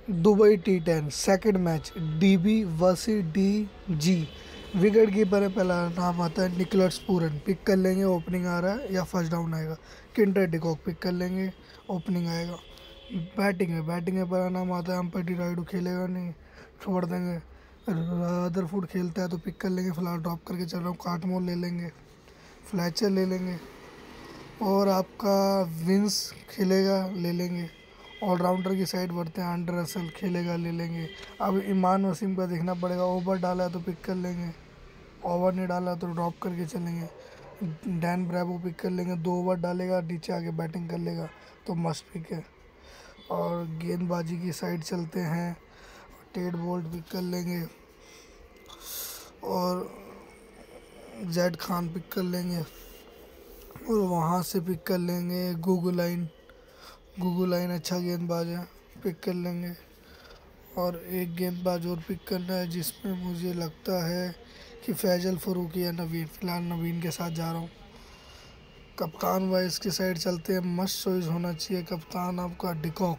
Dubai T10 second match, DB versus DG. Wicket keeper है, पहला नाम आता है निकलस पूरन, पिक कर लेंगे, ओपनिंग आ रहा है या फर्स्ट डाउन आएगा। किंटर डिकॉक पिक कर लेंगे, ओपनिंग आएगा। बैटिंग है, पहला नाम आता है अंपटी राइडू, खेलेगा नहीं, छोड़ देंगे। रदरफुड खेलता है तो पिक कर लेंगे, फिलहाल ड्रॉप करके चल रहा हूँ। कार्टमोल ले लेंगे, फ्लैचर ले लेंगे, और आपका विंस खेलेगा, ले लेंगे। ऑलराउंडर की साइड बढ़ते हैं, आंड्रे रसल खेलेगा, ले लेंगे। अब ईमान वसीम का देखना पड़ेगा, ओवर डाला है तो पिक कर लेंगे, ओवर नहीं डाला तो ड्रॉप करके चलेंगे। डैन ब्रैवो पिक कर लेंगे, 2 ओवर डालेगा, नीचे आके बैटिंग कर लेगा तो मस्त पिक है। और गेंदबाजी की साइड चलते हैं, टेड बोल्ट पिक कर लेंगे, और जेड खान पिक कर लेंगे, और वहाँ से पिक कर लेंगे गुगुलाइन अच्छा गेंदबाज है, पिक कर लेंगे। और एक गेंदबाज और पिक करना है जिसमें मुझे लगता है कि फैजल फरूकी या नवीन, फिलहाल नवीन के साथ जा रहा हूँ। कप्तान वाइस की साइड चलते हैं, मस्त चॉइस होना चाहिए कप्तान आपका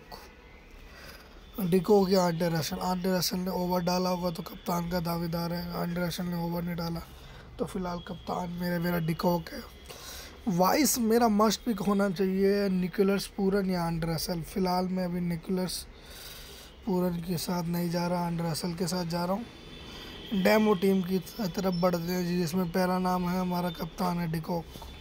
डिकॉक या आंड्रे रसल ने ओवर डाला होगा तो कप्तान का दावेदार है। आंड्रे रसल ने ओवर नहीं डाला तो फिलहाल कप्तान मेरा डिकॉक है। वाइस मेरा मस्ट पिक होना चाहिए निकोलस पूरन या आंड्रे रसल। फिलहाल मैं अभी निकोलस पूरन के साथ नहीं जा रहा, आंड्रे रसल के साथ जा रहा हूँ। डेमो टीम की तरफ बढ़ते हैं जिसमें पहला नाम है हमारा कप्तान है डिकॉक।